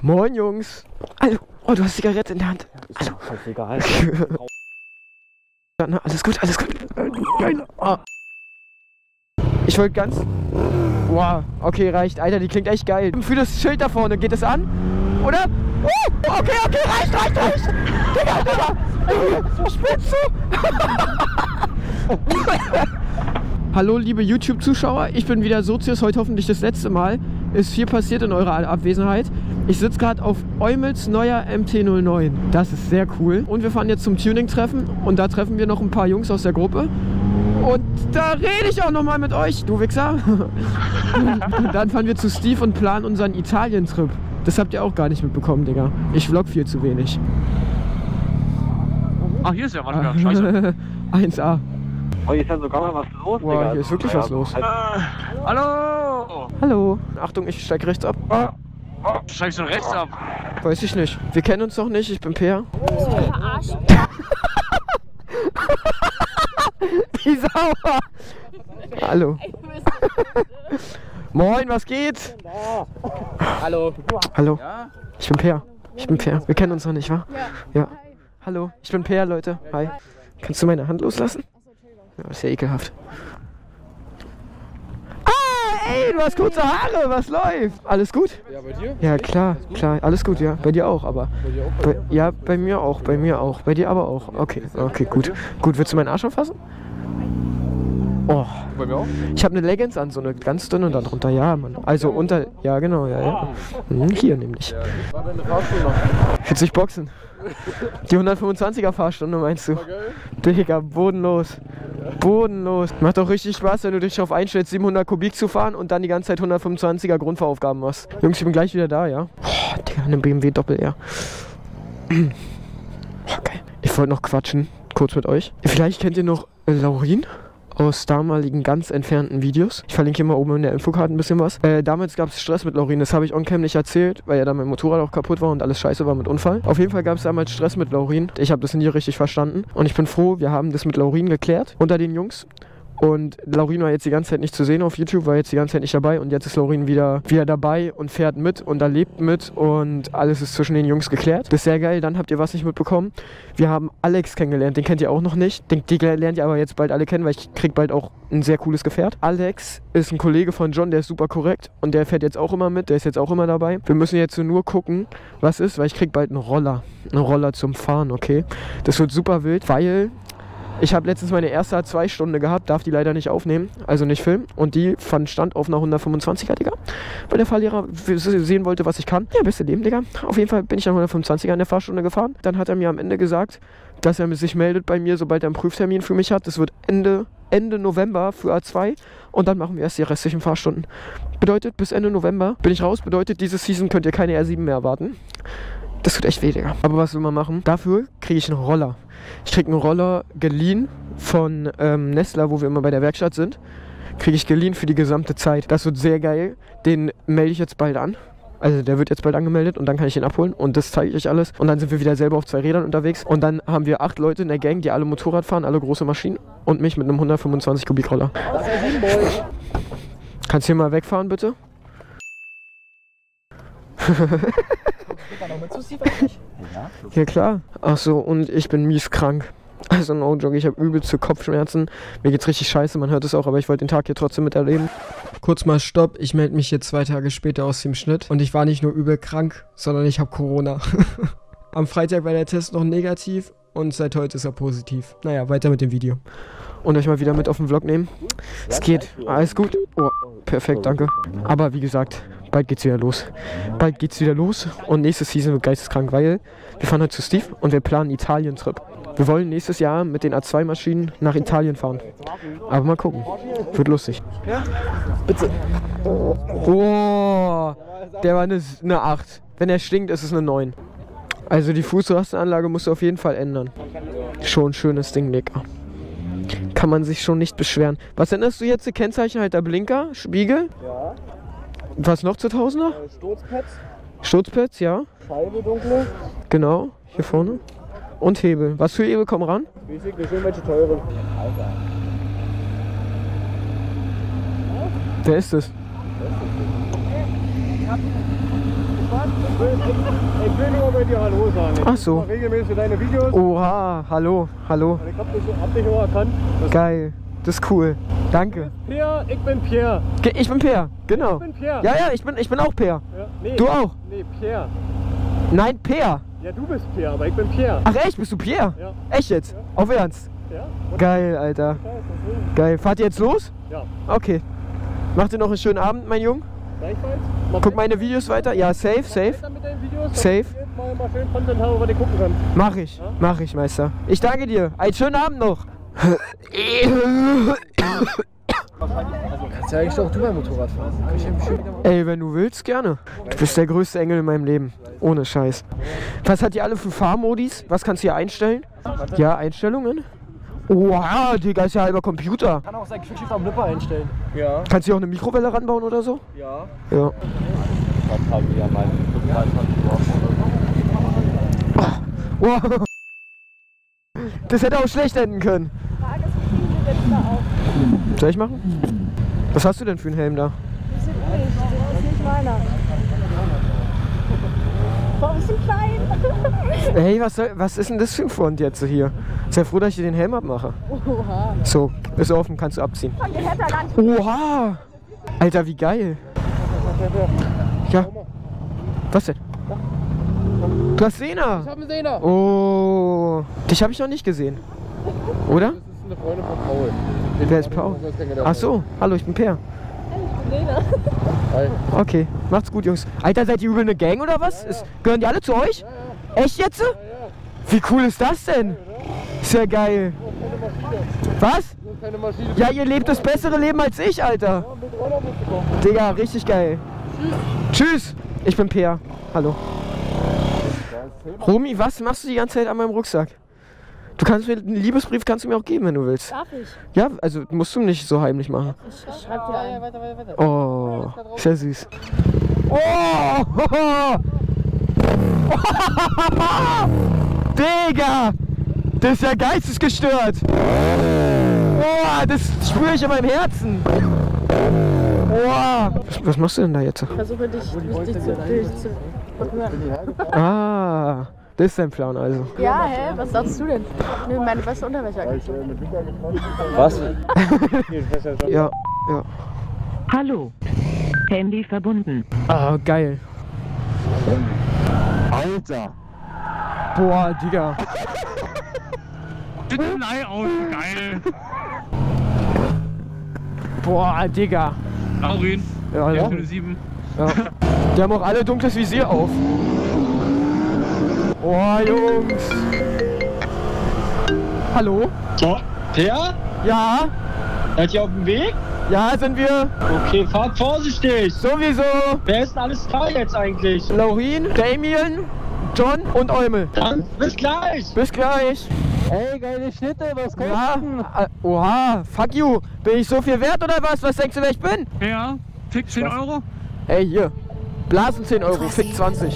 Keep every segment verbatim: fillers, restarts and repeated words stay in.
Moin Jungs. Hallo. Oh, du hast Zigarette in der Hand. Hallo. Ist egal. Na, alles gut, alles gut. Oh. Ich wollte ganz... Wow, okay, reicht. Alter, die klingt echt geil. Für das Schild da vorne, geht es an? Oder? Uh, okay, okay, reicht, reicht, reicht. Digga, Digga. Spinnst du? Hallo, liebe YouTube-Zuschauer. Ich bin wieder Sozius, heute hoffentlich das letzte Mal. Ist viel passiert in eurer Abwesenheit. Ich sitze gerade auf Eumels neuer M T null neun. Das ist sehr cool. Und wir fahren jetzt zum Tuning-Treffen. Und da treffen wir noch ein paar Jungs aus der Gruppe. Und da rede ich auch nochmal mit euch, du Wichser. Dann fahren wir zu Steve und planen unseren Italien-Trip. Das habt ihr auch gar nicht mitbekommen, Digga. Ich vlog viel zu wenig. Ach, hier ist ja manchmal. Scheiße. eins A. Oh, hier ist ja sogar mal was los, Wow, Digga. hier ist wirklich was los. Äh, hallo! Hallo. Achtung, ich steig rechts ab. Oh, steigst du rechts ab? Weiß ich nicht. Wir kennen uns noch nicht, ich bin Peer. Verarschen. Wie sauer! Hallo. Moin, was geht? Hallo. Hallo. Ja? Ich bin Peer. Ich bin Peer. Wir kennen uns noch nicht, wa? Ja. Ja. Hallo. Ich bin Peer, Leute. Hi. Kannst du meine Hand loslassen? Ja, das ist ja ekelhaft. Ah, ey, du hast kurze Haare. Was läuft? Alles gut? Ja, bei dir? Ja, klar, klar. Alles gut, ja. Bei dir auch, aber. Bei dir auch? Bei, ja, bei mir auch. Bei mir auch. Bei dir aber auch. Okay, okay, gut. Gut, willst du meinen Arsch anfassen? Oh. Bei mir auch? Ich habe eine Leggings an, so eine ganz dünne und dann drunter, ja, Mann. Also unter, ja genau, ja, ja. Hm, hier nämlich. War deine Fahrstunde noch? Willst du dich boxen? Die hundertfünfundzwanziger Fahrstunde meinst du? Digga, bodenlos. Bodenlos. Macht doch richtig Spaß, wenn du dich darauf einstellst, siebenhundert Kubik zu fahren und dann die ganze Zeit hundertfünfundzwanziger Grundfahraufgaben machst. Jungs, ich bin gleich wieder da, ja? Boah, Digga, eine B M W Doppel-R. Okay. Ich wollte noch quatschen, kurz mit euch. Vielleicht kennt ihr noch äh, Laurin aus damaligen ganz entfernten Videos. Ich verlinke hier mal oben in der Infokarte ein bisschen was. Äh, damals gab es Stress mit Laurin, das habe ich on-cam nicht erzählt, weil ja dann mein Motorrad auch kaputt war und alles scheiße war mit Unfall. Auf jeden Fall gab es damals Stress mit Laurin. Ich habe das nie richtig verstanden und ich bin froh, wir haben das mit Laurin geklärt unter den Jungs. Und Laurin war jetzt die ganze Zeit nicht zu sehen auf YouTube, war jetzt die ganze Zeit nicht dabei und jetzt ist Laurin wieder, wieder dabei und fährt mit und erlebt mit und alles ist zwischen den Jungs geklärt. Das ist sehr geil, dann habt ihr was nicht mitbekommen. Wir haben Alex kennengelernt, den kennt ihr auch noch nicht. Den, den lernt ihr aber jetzt bald alle kennen, weil ich krieg bald auch ein sehr cooles Gefährt. Alex ist ein Kollege von John, der ist super korrekt und der fährt jetzt auch immer mit, der ist jetzt auch immer dabei. Wir müssen jetzt nur gucken, was ist, weil ich krieg bald einen Roller, einen Roller zum Fahren, okay? Das wird super wild, weil... Ich habe letztens meine erste A zwei Stunde gehabt, darf die leider nicht aufnehmen, also nicht filmen. Und die fand stand auf einer hundertfünfundzwanziger, Digga. Weil der Fahrlehrer sehen wollte, was ich kann. Ja, beste Leben, Digga. Auf jeden Fall bin ich dann hundertfünfundzwanziger in der Fahrstunde gefahren. Dann hat er mir am Ende gesagt, dass er sich meldet bei mir, sobald er einen Prüftermin für mich hat. Das wird Ende, Ende November für A zwei. Und dann machen wir erst die restlichen Fahrstunden. Bedeutet, bis Ende November bin ich raus. Bedeutet, diese Season könnt ihr keine R sieben mehr erwarten. Das tut echt weh, Digga. Aber was will man machen? Dafür kriege ich einen Roller. Ich kriege einen Roller geliehen von ähm, Nestler, wo wir immer bei der Werkstatt sind. Kriege ich geliehen für die gesamte Zeit. Das wird sehr geil. Den melde ich jetzt bald an. Also der wird jetzt bald angemeldet und dann kann ich ihn abholen und das zeige ich euch alles. Und dann sind wir wieder selber auf zwei Rädern unterwegs. Und dann haben wir acht Leute in der Gang, die alle Motorrad fahren, alle große Maschinen. Und mich mit einem hundertfünfundzwanzig Kubik Roller. Kannst du hier mal wegfahren, bitte? Ja klar. Ach so, und ich bin mies krank. Also no joke, ich habe übelste Kopfschmerzen. Mir geht's richtig scheiße, man hört es auch, aber ich wollte den Tag hier trotzdem miterleben. Kurz mal Stopp, ich melde mich jetzt zwei Tage später aus dem Schnitt. Und ich war nicht nur übel krank, sondern ich habe Corona. Am Freitag war der Test noch negativ und seit heute ist er positiv. Naja, weiter mit dem Video. Und euch mal wieder mit auf den Vlog nehmen. Es geht, alles gut. Oh, perfekt, danke. Aber wie gesagt, bald geht's wieder los. Bald geht's wieder los und nächste Season wird geisteskrank, weil wir fahren heute zu Steve und wir planen einen Italien-Trip. Wir wollen nächstes Jahr mit den A zwei Maschinen nach Italien fahren. Aber mal gucken. Wird lustig. Ja? Bitte. Oh, der war eine, eine acht. Wenn er stinkt, ist es eine neun. Also die Fußrastenanlage musst du auf jeden Fall ändern. Schon ein schönes Ding, Digga. Kann man sich schon nicht beschweren. Was änderst du jetzt? Kennzeichenhalter, Blinker, Spiegel? Ja. Was noch zu Tausender? Äh, Sturzpads. Sturzpads, ja. Scheibe dunkle. Genau, hier vorne. Und Hebel. Was für Hebel kommen ran? Riesig, wir schön welche teure. Alter. Wer ist das? Ich will nur bei dir Hallo sagen. Ich Ach so. mache regelmäßig deine Videos. Oha, hallo, hallo. Ich hab dich, hab dich auch erkannt. Das Geil, das ist cool. Danke. Pierre, ich bin Pierre. Ge- Ich bin Peer, genau. Ich bin Pierre. Ja, ja, ich bin, ich bin auch Peer. Ja, nee, Du auch? Nee, Pierre. Nein, Peer. Ja, du bist Pierre, aber ich bin Pierre. Ach echt, bist du Pierre? Ja. Echt jetzt? Auf Ernst? Ja? Geil, Alter. Scheiße, deswegen. Geil. Fahrt ihr jetzt los? Ja. Okay. Macht ihr noch einen schönen Abend, mein Junge? Gleichfalls. Guck meine Videos weiter. Ja, safe, safe. Weiter mit deinen Videos, Safe. damit ich jetzt mal, mal schön Content habe, was ich gucken kann. Mach ich. Ja? Mach ich, Meister. Ich danke dir. Einen schönen Abend noch. Kannst ja eigentlich auch du mal Motorrad fahren. Kann ich ja bestimmt wieder mal. Ey, wenn du willst, gerne. Du bist der größte Engel in meinem Leben. Ohne Scheiß. Was hat ihr alle für Fahrmodis? Was kannst du hier einstellen? Ja, Einstellungen? Wow, Digga, ist ja halber Computer. Kann auch sein Quickshift am Lipper einstellen. Ja. Kannst du hier auch eine Mikrowelle ranbauen oder so? Ja. Ja. Das haben wir ja mal Wow. Das hätte auch schlecht enden können. Soll ich machen? Was hast du denn für einen Helm da? Das ist nicht, das ist nicht meiner. Warum ist so klein? Hey, was, soll, was ist denn das für ein Front jetzt so hier? Sei froh, dass ich dir den Helm abmache. Oha. So, ist offen, kannst du abziehen. Von den hätte er gar nicht. Oha! Alter, wie geil. Ja. Was denn? Du hast Sena. Ich hab einen Sehner. Oh. Dich habe ich noch nicht gesehen. Oder? Das ist eine Freundin von Paul. Wer ist Paul? Ach so, hallo, ich bin Per. Hi. Okay, macht's gut, Jungs. Alter, seid ihr übel eine Gang oder was? Ist, gehören die alle zu euch? Echt jetzt? Wie cool ist das denn? Ist ja geil. Was? Keine Maschine. Ja, ihr lebt das bessere Leben als ich, Alter. Mit Roller musst du kommen. Digga, richtig geil. Tschüss. Ich bin Peer. Hallo. Romy, was machst du die ganze Zeit an meinem Rucksack? Du kannst mir einen Liebesbrief kannst du mir auch geben, wenn du willst. Darf ich? Ja, also musst du nicht so heimlich machen. Ich schreib dir ein. Weiter, weiter, weiter. Oh, ist ja süß. Oh! Digga! Das ist ja geistesgestört! Oh, das spüre ich in meinem Herzen! Oh. Was, was machst du denn da jetzt? Ich versuche dich, mich dich zu, dich zu verhören. Ah, das ist dein Plan also. Ja, hä? Was sagst du denn? Nö, meine beste Unterwäsche angezogen. Was? Ja, ja. Hallo. Handy verbunden. Ah, geil. Alter. Boah, Digga. Leihauto, geil. Boah, Digga. Laurin, Ja, ja. sieben. Ja. Die haben auch alle dunkles Visier auf. Oh, Jungs. Hallo? So, Per? Ja? Seid ihr auf dem Weg? Ja, sind wir. Okay, fahrt vorsichtig. Sowieso. Wer ist denn alles da jetzt eigentlich? Laurin, Damien, John und Eumel. Dann bis gleich. Bis gleich. Ey, geile Schnitte, was kostet Ja. äh, Oha, fuck you. Bin ich so viel wert oder was? Was denkst du, wer ich bin? Ja, Tick zehn Euro. Ey, hier. Blasen zehn Euro, Fick zwanzig.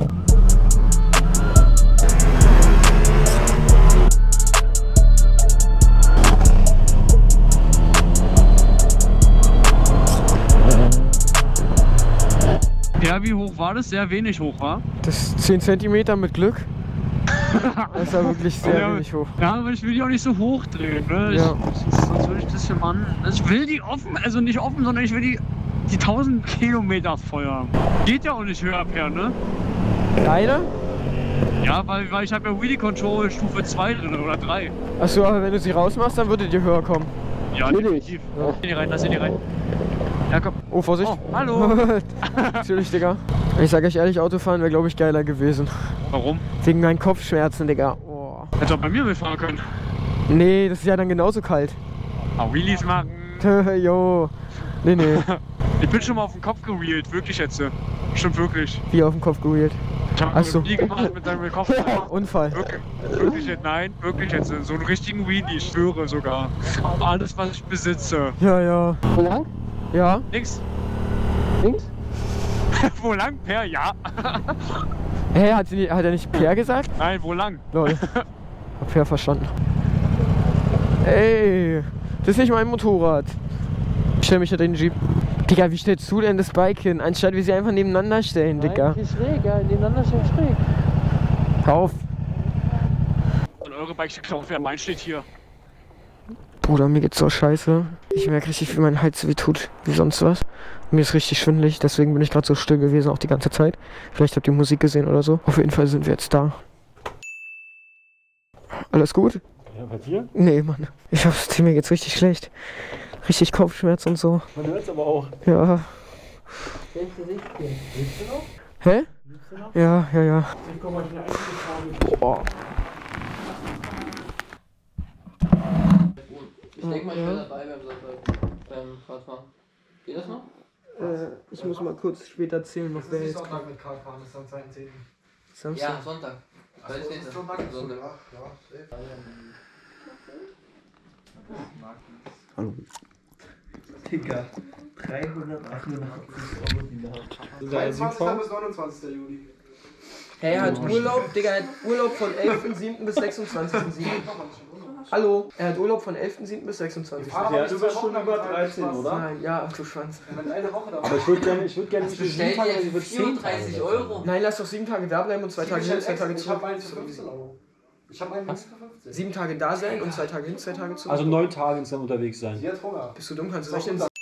Ja, wie hoch war das? Sehr wenig hoch, war? Das ist zehn Zentimeter mit Glück. Das ist ja wirklich sehr ja, wenig hoch. Ja, aber ich will die auch nicht so hoch drehen, ne? Ja. Ich, sonst würde ich das hier machen. Also ich will die offen, also nicht offen, sondern ich will die, die tausend Kilometer feuern. Geht ja auch nicht höher, Per, ne? Deine? Ja, weil, weil ich habe ja Wheelie Control Stufe zwei drin oder drei. Achso, aber wenn du sie rausmachst, dann würde die höher kommen. Ja, definitiv. Ja. Lass in die rein, lass in die rein. Ja, komm. Oh, Vorsicht. Oh, hallo. Natürlich, Digga. Ich sag euch ehrlich, Autofahren wäre, glaube ich, geiler gewesen. Warum? Wegen meinen Kopfschmerzen, Digga. Oh. Hätte auch bei mir mitfahren können. Nee, das ist ja dann genauso kalt. Ah, Wheelies machen. Jo. Nee, nee. Ich bin schon mal auf den Kopf gewheelt, wirklich jetzt. Stimmt wirklich. Wie auf den Kopf gewählt. Ich habe Ach so. nie gemacht mit deinem Kopf. Unfall. Wirklich, wirklich jetzt, nein, wirklich jetzt. So einen richtigen Wheelie, ich schwöre sogar. Alles, was ich besitze. Ja, ja. Wo lang? Ja? Nix. Links? Wo lang? Per, ja. Hä, hat, sie nicht, hat er nicht Per gesagt? Nein, wo lang? Lol. Hab Per verstanden. Ey, das ist nicht mein Motorrad. Ich stell mich hinter den Jeep. Digga, wie stellst du denn das Bike hin? Anstatt wir sie einfach nebeneinander stellen, Digga. Nein, hier schräg, ja, nebeneinander stehen schräg. Hör auf. Und eure Bikes geklaut werden, mein steht hier. Bruder, mir geht's so scheiße. Ich merke richtig, wie mein Hals weh tut, wie sonst was. Mir ist richtig schwindelig, deswegen bin ich gerade so still gewesen, auch die ganze Zeit. Vielleicht habt ihr Musik gesehen oder so. Auf jeden Fall sind wir jetzt da. Alles gut? Ja, bei dir? Nee, Mann. Ich hab's, mir geht's richtig schlecht. Richtig Kopfschmerz und so. Man hört's aber auch. Ja. Schlechte Sicht gehen. Willst du noch? Hä? Willst du noch? Ja, ja, ja. Ich komm mal hier eigentlich. Boah. Ich denke mal, ich bin dabei beim Sonntag, beim Radfahren. Geht das noch? Äh, ich muss mal kurz später zählen, noch wer jetzt. Sonntag mit Karl fahren, das ist am zweiten zehnten Samstag? Ja, Sonntag. Weil es nicht Sonntag. Sonntag. Hallo. Digga, dreihundertachtundachtzig Euro die Nacht. dreiundzwanzigsten bis neunundzwanzigsten Juli. Hey, er hat Urlaub, Digga, er hat Urlaub von elften siebten bis sechsundzwanzigsten siebten Hallo, er hat Urlaub von elften siebten bis sechsundzwanzigsten Ja, du bist schon über dreizehn, oder? Nein, ja, ach du Schwanz. Eine Woche da. Aber ich würde gerne, ich würde gerne nicht Bestell dir jetzt für vierunddreißig Euro. Nein, lass doch sieben Tage da bleiben und zwei Tage hin, zwei Tage Ich zurück. habe einen für fünfzehn Euro. Ich habe einen für fünfzehn. Sieben Tage da sein und zwei Tage hin, zwei Tage zurück. Also neun Tage insgesamt unterwegs sein. Sie hat Hunger. Bist du dumm, kannst du rechnen?